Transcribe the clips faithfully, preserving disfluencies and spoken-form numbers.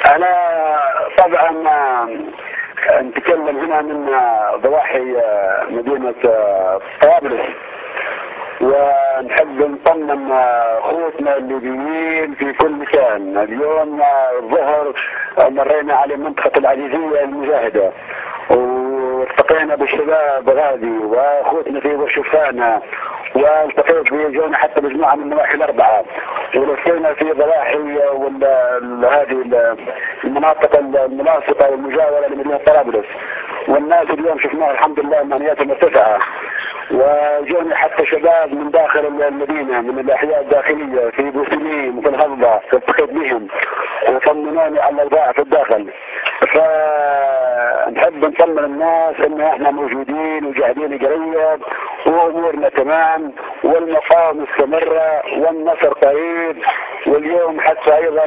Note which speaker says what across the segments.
Speaker 1: أنا طبعا نتكلم هنا من ضواحي مدينة طرابلس، ونحب نطمن اخوتنا الليبيين في كل مكان. اليوم الظهر مرينا على منطقة العزيزية المجاهدة، والتقينا بالشباب غادي واخوتنا في وشفانة، والتقيت في جونا حتى مجموعة من النواحي الأربعة، ولفينا في ضواحي هذه المناطق الملاصقة والمجاورة لمدينة طرابلس، والناس اليوم شفناها الحمد لله إيمانياتهم مرتفعة، وجوني حتى شباب من داخل المدينة من الأحياء الداخلية في بوسليم وفي الغضبة، التقيت بهم وطمنوني على الأوضاع في الداخل. فنحب نطمن الناس ان احنا موجودين وجاهدين قريب، وامورنا تمام، والمقاومه مستمره، والنصر قريب. واليوم حتى ايضا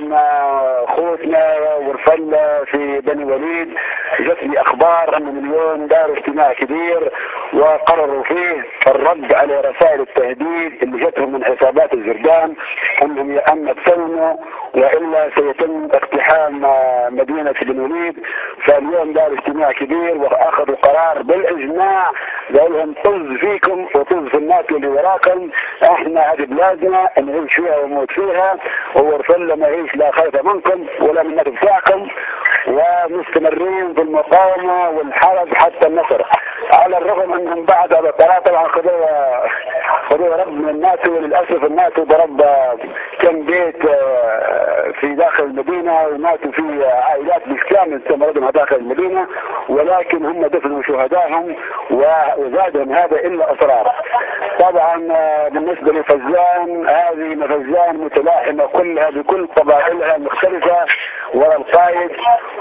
Speaker 1: اخوتنا ورفله في بني وليد جتني اخبار انهم اليوم داروا اجتماع كبير وقرروا فيه الرد على رسائل التهديد اللي جتهم من عصابات الزردان، انهم يا اما تسلموا والا سيتم اقتحام مدينه بني وليد. فاليوم دار اجتماع كبير واخذوا قرار بالاجماع، قال لهم طز فيكم وطز في الناس اللي وراكم، احنا هذه بلادنا نعيش فيها ونموت فيها، ورسلنا ما يعيش لا خايف منكم ولا من الناس بتاعكم، ومستمرين في المقاومه والحرب حتى النصر. على الرغم انهم بعد هذا القرار طبعا خذوا خذوا رب من الناتو، وللاسف الناتو ضرب كم بيت في داخل المدينه، والناتو في عائلات بالكامل تمردهم داخل المدينه، ولكن هم دفنوا شهدائهم وزادهم هذا الا اسرار. طبعا بالنسبه لفزان، هذه فزان متلاحمه كلها بكل قبائلها المختلفه وراء القائد،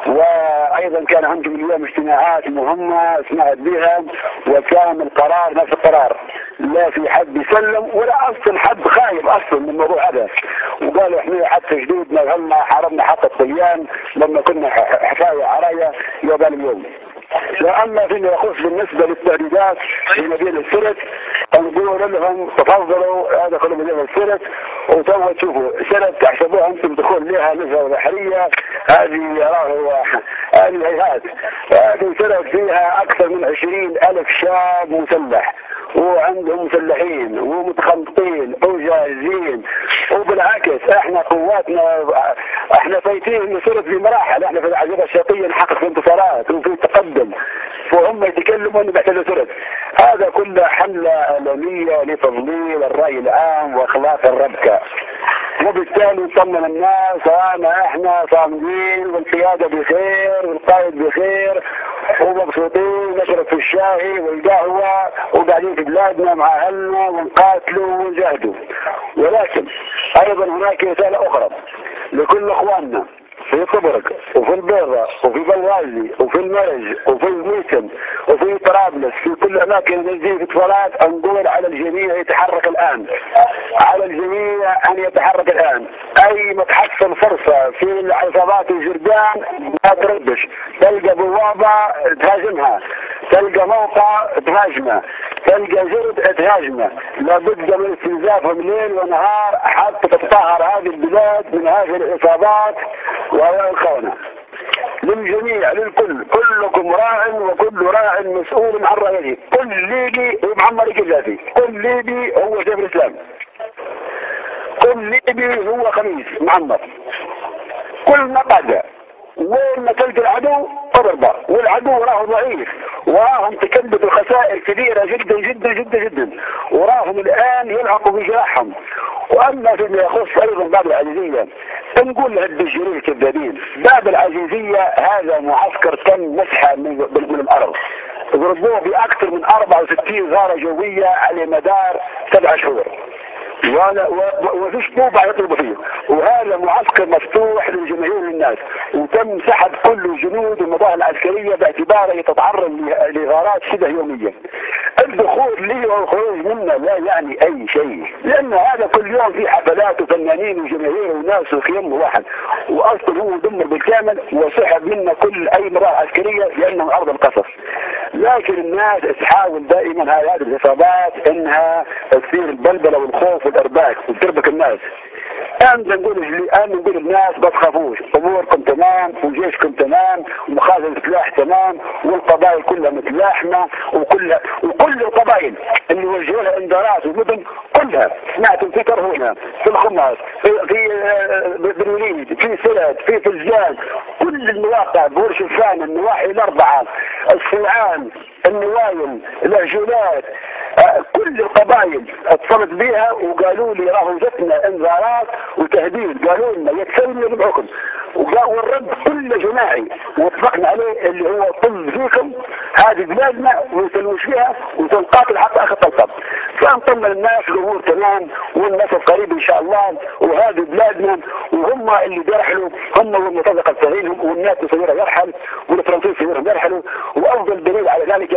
Speaker 1: وايضا كان عندهم اليوم اجتماعات مهمه سمعت بها، وكان القرار نفس القرار، لا في حد يسلم ولا اصلا حد خايف اصلا من الموضوع هذا. وقالوا احنا حتى جدودنا هم حاربنا حتى الطليان لما كنا حفاية عرايا يوم اليوم. واما فيما يخص بالنسبه للتهديدات في مدينه سرت، نقول لهم تفضلوا هذا كله مدينه سرت، وتوا تشوفوا سرت تحسبوها انتم دخول لها نزهه بحريه، هذه راهو هذه هيهات. هذه سرت فيها اكثر من عشرين الف شاب مسلح، وعندهم مسلحين ومتخططين وجاهزين، وبالعكس احنا قواتنا احنا فايتين نصرت في مراحل، احنا في العزيمه الشرقيه نحقق في انتصارات وفي تقدم، وهم يتكلموا انه بعد سرت. هذا كله حمله اعلاميه لتضليل الراي العام واخلاق الربكه، وبالتالي نطمن الناس وانا احنا صامدين والقياده بخير والقائد بخير ومبسوطين، نشرب في الشاي والقهوه وقاعدين في بلادنا مع اهلنا ونقاتلوا ونجاهدوا. ولكن ايضا هناك رساله اخرى لكل اخواننا في طبرق وفي البيضة وفي بلغازي وفي المرج وفي الميتم وفي طرابلس، في كل اماكن نزيد اتصالات، نقول على الجميع يتحرك الان، على الجميع ان يتحرك الان. اي ما تحصل فرصه في عصابات الجردان ما تردش، تلقى بوابه تهاجمها، تلقى موقع تهاجمه، تلقى جرد تهاجمه، لابد من استنزافهم ليل ونهار حتى تتطهر هذه البلاد من هذه العصابات والخونة. للجميع للكل، كلكم راع وكل راع مسؤول عن رعيته، كل ليبي هو معمر قذافي، كل ليبي هو سيف الاسلام، كل ليبي هو خميس معمر، كل مقعده وين ما تلقى العدو تضربه، والعدو راه ضعيف وراهم تكبدوا خسائر كبيره جدا جدا جدا جدا، وراهم الان يلعقوا بجراحهم. واما فيما يخص ايضا باب العزيزيه، نقول لهالدجالين الكذابين، باب العزيزيه هذا معسكر تم مسحه من, من الارض، ضربوه باكثر من أربعة وستين غاره جويه على مدار سبع شهور، وفيش موضع يطلبوا فيه، وهذا معسكر مفتوح للجماهير والناس، وتم سحب كل الجنود والمظاهر العسكريه باعتباره تتعرض لغارات شبه يوميه. الدخول لي والخروج منه لا يعني اي شيء، لان هذا كل يوم في حفلات وفنانين وجماهير وناس وخيام واحد، واصلا هو دمر بالكامل وسحب منا كل اي مظاهر عسكريه لانه ارض القصف. لكن الناس تحاول دائما هذه العصابات انها تصير البلبله والخوف والارباك وتربك الناس. أنا نقول أنا نقول للناس ما تخافوش، أموركم تمام وجيشكم تمام ومخازن السلاح تمام والقبائل كلها متلاحمة وكل وكل القبائل اللي وجهوا لها انذارات والمدن كلها سمعتم في كرهونة في الخماس في في بالوليد في سلد في فلجان كل المواقع بورش الثاني النواحي الأربعة الصيعان النوايل العجولات كل القبائل اتصلت بها وقالوا لي راهو جتنا انذارات وتهديد، قالوا لنا يتسلموا بالحكم والرد كله جماعي واتفقنا عليه اللي هو طل فيكم هذه بلادنا ونسلوش فيها وتنقاتل حتى اخر طلقه. فنطمن الناس الامور تمام والناس قريب ان شاء الله وهذه بلادنا وهم اللي بيرحلوا هم والمرتزقه الصغيرين والناس الصغيره يرحل والفرنسيين الصغيرين يرحلوا. وافضل دليل على ذلك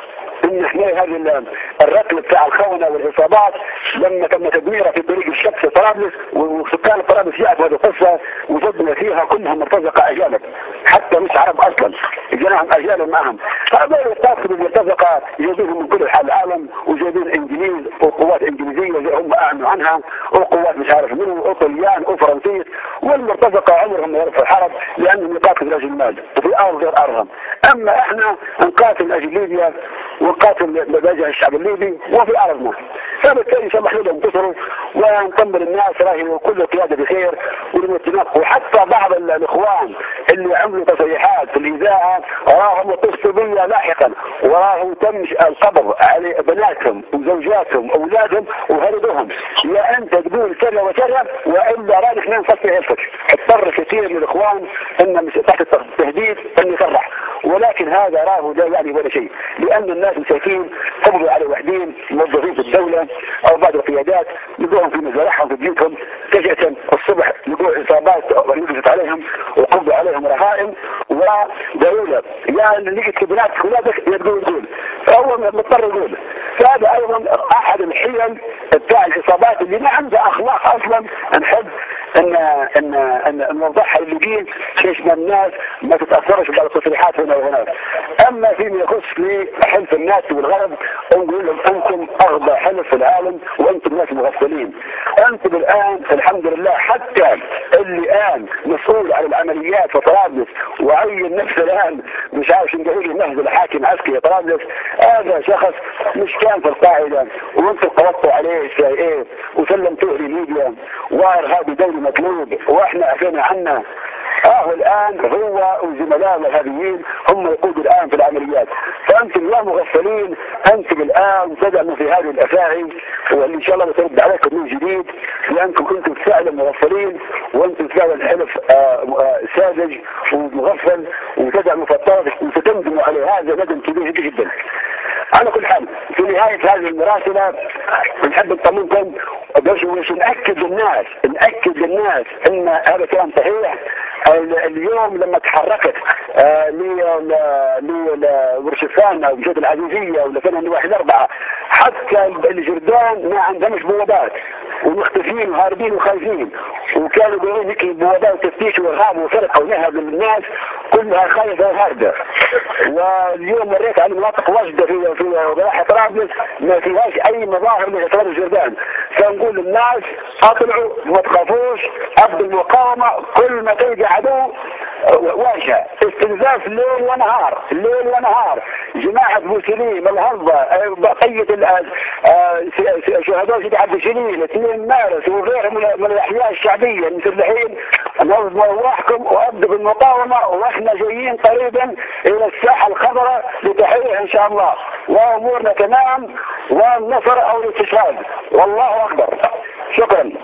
Speaker 1: ان احنا هذه الركل بتاع الخونه والعصابات لما كنا تدميره في طريق الشمس في طرابلس وسكان طرابلس يعرفوا هذه القصه وجدنا فيها كلهم مرتزقه اجانب حتى مش عرب اصلا جاهم اجانب معهم. هذول يتصلوا بالمرتزقه يجيبهم من كل حال العالم وجايبين انجليز وقوات انجليزيه هم اعلنوا عنها وقوات مش عارف منو وطليان وفرنسيس والمرتزقه عمرهم ما يعرفوا الحرب لانهم يقاتلوا لاجل المال وفي ارض غير ارضهم. اما احنا نقاتل لاجل ليبيا ونقاتل مواجهه الشعب الليبي وفي ارضنا. فبالتالي سمح لنا انتصروا ونطمن الناس راهي وكل القياده بخير والمتنقل. وحتى بعض الاخوان اللي عملوا تصريحات في الاذاعه راهم اتصلوا بي لاحقا وراهم تم القبض على بناتهم وزوجاتهم واولادهم وهربوهم. يا انت تقول كذا وكذا والا رانا احنا نصفي عيلتك. اضطر كثير من الاخوان ان تحت التهديد ان يصرح ولكن هذا راه لا يعني ولا شيء لان الناس مساكين قبضوا على وحدين موظفين في الدوله او بعض القيادات لقوهم في مزارعهم في بيوتهم فجأة الصبح لقوا عصابات نزلت عليهم وقبضوا عليهم رهائن وقالوا له يا اللي لقيت بناتك ولادك يقول يقول فهو مضطر يقول. فهذا ايضا احد الحيل بتاع العصابات اللي ما عندها اخلاق اصلا. نحب ان ان ان نوضحها للمجين كيف ما الناس ما تتاثرش بهذه التصريحات هنا وهناك. اما فيما يخص لحلف الناس والغرب نقول لهم انتم اغبى حلف في العالم وانتم ناس مغفلين. انتم الان الحمد لله حتى اللي الان مسؤول عن العمليات في طرابلس وعين نفسه الان مش عارف نقول المهزه الحاكم عسكري طرابلس هذا شخص مش كان في القاعده وانتم قبضتوا عليه السي اي وسلمتوه لليبيا وارهابي دولي مطلوب واحنا عفينا عنه. اه الان هو وزملائه الارهابيين هم يقودوا الان في العمليات. فانتم يا مغفلين انتم الان تدعموا في هذه الافاعي واللي ان شاء الله بترد عليكم من جديد لانكم كنتم فعلا مغفلين وانتم فعلا حلف آه آه ساذج ومغفل وتدعموا فطاطس وتندموا على هذا ندم كبير جدا. على كل حال في نهايه هذه المراسله نحب نطمنكم باش ناكد للناس ناكد للناس ان هذا كلام صحيح. اليوم لما تحركت آه لورشفان او جهه العزيزيه ولا كان النواحي الاربعه حتى الجردان ما عندهمش بوابات ومختفين وهاربين وخايفين وكانوا يقولون هيك بوابات تفتيش وارهاب وسرقه ونهب للناس كلها خايفه وهارده. واليوم مريت على مناطق واجده في في ضواحي طرابلس ما فيهاش اي مظاهر من اعتراض الجردان. فنقول للناس اطلعوا ما تخافوش ابدوا المقاومه كل ما تلقى عدو واجهه استنزاف ليل ونهار ليل ونهار. جماعه بوسليم الهضبه بقيه شهداء سيدي عبد الجليل اثنين مارس وغيرهم من الاحياء الشعبيه المسلحين نظموا ارواحكم وابدوا بالمقاومه واحنا جايين قريبا الى الساحه الخضراء لتحريرها ان شاء الله وامورنا تمام والنصر او الاستشهاد والله اكبر. شكرا.